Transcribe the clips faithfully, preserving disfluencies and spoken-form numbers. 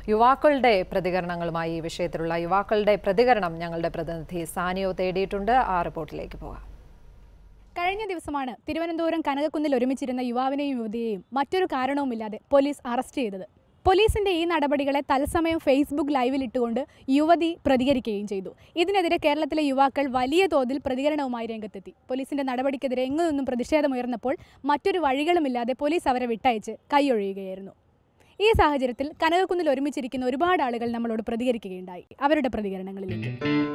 യുവാക്കളുടെ പ്രതികരണങ്ങളുമായി ഈ വിഷയത്തിലുള്ള യുവാക്കളുടെ പ്രതികരണം ഞങ്ങളുടെ പ്രതിനിധി സാനിയോ തേടിയിട്ടുണ്ട്. ആ റിപ്പോർട്ടിലേക്ക് പോകാം. കഴിഞ്ഞ ദിവസമാണ് തിരുവനന്തപുരം കനകക്കുന്നിൽ ഒരുമിച്ചിരുന്ന യുവാവിനെയും യുവതിയെയും മറ്റൊരു കാരണവുമില്ലാതെ പോലീസ് അറസ്റ്റ് ചെയ്തത്. പോലീസിന്റെ ഈ നടപടികളെ തത്സമയം ഫേസ്ബുക്ക് ലൈവിലിട്ടുകൊണ്ട് യുവതി പ്രതികരിക്കുകയും ചെയ്തു. ഇതിനെതിരെ കേരളത്തിലെ യുവാക്കൾ വലിയ തോതിൽ പ്രതികരണവുമായി രംഗത്തെത്തി. പോലീസിന്റെ നടപടിക്കെതിരെ എങ്ങു നിന്നും പ്രതിഷേധമുയർന്നപ്പോൾ മറ്റൊരു വഴികളുമില്ലാതെ പോലീസ് അവരെ വിട്ടയച്ച് കൈയൊഴിയുകയായിരുന്നു. ഈ സാഹചര്യത്തിൽ കനകക്കുന്നിൽ ഒരുമിച്ചിരിക്കുന്ന ഒരുപാട് ആളുകൾ നമ്മളോട് പ്രതികരിക്കുകയുണ്ടായി. അവരുടെ പ്രതികരണങ്ങളിലേക്ക്.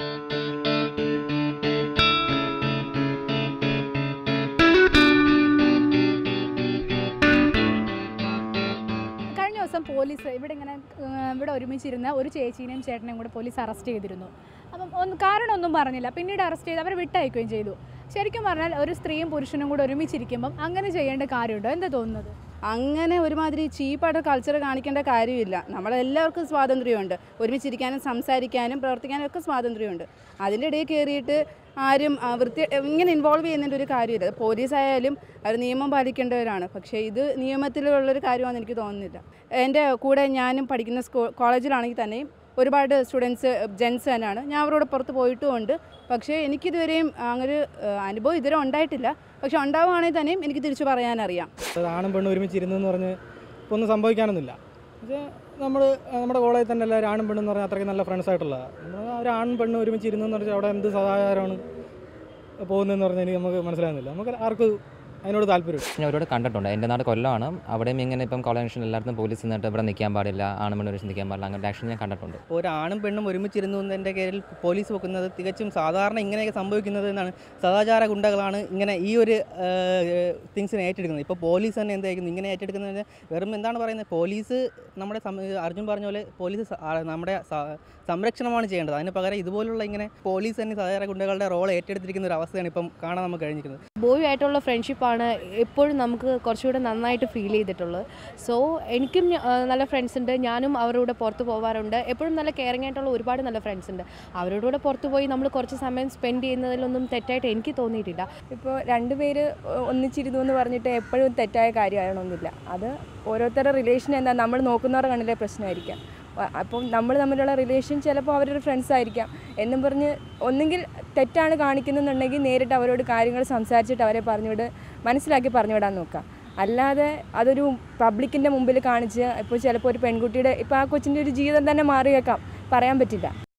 പോലീസ് ഇവിടെ ഇങ്ങനെ ഇവിടെ ഒരുമിച്ചിരുന്ന ഒരു ചേച്ചീനെയും ചേട്ടനെയും കൂടെ പോലീസ് അറസ്റ്റ് ചെയ്തിരുന്നു. അപ്പം ഒന്ന് കാരണമൊന്നും പറഞ്ഞില്ല. പിന്നീട് അറസ്റ്റ് ചെയ്ത് അവരെ വിട്ടയക്കുകയും ചെയ്തു. ശരിക്കും പറഞ്ഞാൽ ഒരു സ്ത്രീയും പുരുഷനും കൂടെ ഒരുമിച്ചിരിക്കുമ്പം അങ്ങനെ ചെയ്യേണ്ട കാര്യമുണ്ടോ? എന്താ തോന്നുന്നത്? അങ്ങനെ ഒരുമാതിരി ചീപ്പായിട്ട് കൾച്ചർ കാണിക്കേണ്ട കാര്യമില്ല. നമ്മളെല്ലാവർക്കും സ്വാതന്ത്ര്യമുണ്ട്. ഒരുമിച്ചിരിക്കാനും സംസാരിക്കാനും പ്രവർത്തിക്കാനും ഒക്കെ സ്വാതന്ത്ര്യമുണ്ട്. അതിൻ്റെ ഇടയിൽ കയറിയിട്ട് ആരും വൃത്തി ഇങ്ങനെ ഇൻവോൾവ് ചെയ്യുന്നതിൻ്റെ ഒരു കാര്യമില്ല. പോലീസായാലും അവർ നിയമം പാലിക്കേണ്ടവരാണ്. പക്ഷേ ഇത് നിയമത്തിലുള്ളൊരു കാര്യമാണെന്ന് എനിക്ക് തോന്നുന്നില്ല. എൻ്റെ കൂടെ ഞാനും പഠിക്കുന്ന സ്കൂ കോളേജിലാണെങ്കിൽ തന്നെയും ഒരുപാട് സ്റ്റുഡൻസ് ജെൻസ് തന്നെയാണ്. ഞാൻ അവരോട് പുറത്ത് പോയിട്ടുമുണ്ട്. പക്ഷേ എനിക്കിതുവരെയും അങ്ങനെ അനുഭവം ഇതുവരെ ഉണ്ടായിട്ടില്ല. പക്ഷെ ഉണ്ടാവുകയാണെങ്കിൽ തന്നെയും എനിക്ക് തിരിച്ചു പറയാനറിയാം. ആണും പെണ്ണും ഒരുമിച്ചിരുന്നെന്ന് പറഞ്ഞ് ഇപ്പോൾ ഒന്നും സംഭവിക്കാനൊന്നുമില്ല. പക്ഷേ നമ്മൾ നമ്മുടെ കോളേജിൽ തന്നെ എല്ലാവരും ആണും പെണ്ണെന്ന് പറഞ്ഞാൽ അത്രയ്ക്ക് നല്ല ഫ്രണ്ട്സ് ആയിട്ടുള്ളതാണ്. നമ്മൾ ഒരു ആണും പെണ്ണും ഒരുമിച്ചിരുന്നെന്ന് പറഞ്ഞാൽ അവിടെ എന്ത് സദാചാരമാണ് പോകുന്നതെന്ന് പറഞ്ഞാൽ എനിക്ക് നമുക്ക് മനസ്സിലാകുന്നില്ല. നമുക്ക് ആർക്കും അതിനോട് താല്പര്യം. ഞാൻ ഒരുപാട് കണ്ടിട്ടുണ്ട്. എൻ്റെ നാട് കൊല്ലമാണ്. അവിടെയും ഇങ്ങനെ ഇപ്പം കോളേജ് എല്ലായിടത്തും പോലീസ് നിന്നിട്ട് ഇവിടെ നിൽക്കാൻ പാടില്ല, ആണും പെണ്ണും ഒരുമിച്ച് നിൽക്കാൻ പാടില്ല, അങ്ങനത്തെ ആക്ഷൻ ഞാൻ കണ്ടിട്ടുണ്ട്. ഒരു ആണും പെണ്ണും ഒരുമിച്ചിരുന്നു എന്നതിൻ്റെ പേരിൽ പോലീസ് വെക്കുന്നത് തികച്ചും സാധാരണ ഇങ്ങനെയൊക്കെ സംഭവിക്കുന്നത് എന്നാണ്. സദാചാര ഗുണ്ടകളാണ് ഇങ്ങനെ ഈ ഒരു തിങ്സിനെ ഏറ്റെടുക്കുന്നത്. ഇപ്പോൾ പോലീസ് തന്നെ എന്തായിരിക്കുന്നു ഇങ്ങനെ ഏറ്റെടുക്കുന്നത്? വെറും എന്താണ് പറയുന്നത്? പോലീസ് നമ്മുടെ അർജുൻ പറഞ്ഞ പോലെ പോലീസ് നമ്മുടെ സംരക്ഷണമാണ് ചെയ്യേണ്ടത്. അതിന് പകരം ഇതുപോലുള്ള ഇങ്ങനെ പോലീസ് തന്നെ സദാചാര ഗുണ്ടകളുടെ റോൾ ഏറ്റെടുത്തിരിക്കുന്ന ഒരു അവസ്ഥയാണ് ഇപ്പം കാണാൻ നമുക്ക് കഴിഞ്ഞിരിക്കുന്നത്. ബോയ് ആയിട്ടുള്ള ഫ്രണ്ട്ഷിപ്പാണ് എപ്പോഴും നമുക്ക് കുറച്ചുകൂടെ നന്നായിട്ട് ഫീൽ ചെയ്തിട്ടുള്ളത്. സോ എനിക്കും നല്ല ഫ്രണ്ട്സ് ഉണ്ട്. ഞാനും അവരുടെ കൂടെ പുറത്ത് പോകാറുണ്ട്. എപ്പോഴും നല്ല കെയറിങ് ആയിട്ടുള്ള ഒരുപാട് നല്ല ഫ്രണ്ട്സ് ഉണ്ട്. അവരുടെ കൂടെ പുറത്ത് പോയി നമ്മൾ കുറച്ച് സമയം സ്പെൻഡ് ചെയ്യുന്നതിലൊന്നും തെറ്റായിട്ട് എനിക്ക് തോന്നിയിട്ടില്ല. ഇപ്പോൾ രണ്ടുപേര് ഒന്നിച്ചിരുന്നു എന്ന് പറഞ്ഞിട്ട് എപ്പോഴും തെറ്റായ കാര്യമാകണമെന്നില്ല. അത് ഓരോരുത്തരുടെ റിലേഷൻ എന്താ നമ്മൾ നോക്കുന്നവരുടെ കണ്ണിലെ പ്രശ്നമായിരിക്കാം. അപ്പം നമ്മൾ തമ്മിലുള്ള റിലേഷൻ ചിലപ്പോൾ അവരുടെ ഫ്രണ്ട്സ് ആയിരിക്കാം എന്നും പറഞ്ഞ് ഒന്നുകിൽ തെറ്റാണ് കാണിക്കുന്നുണ്ടെങ്കിൽ നേരിട്ട് അവരോട് കാര്യങ്ങൾ സംസാരിച്ചിട്ട് അവരെ പറഞ്ഞുവിട് മനസ്സിലാക്കി പറഞ്ഞുവിടാൻ നോക്കാം. അല്ലാതെ അതൊരു പബ്ലിക്കിൻ്റെ മുമ്പിൽ കാണിച്ച് ഇപ്പോൾ ചിലപ്പോൾ ഒരു പെൺകുട്ടിയുടെ ഇപ്പോൾ ആ കൊച്ചിൻ്റെ ഒരു ജീവിതം തന്നെ മാറിയേക്കാം, പറയാൻ പറ്റില്ല.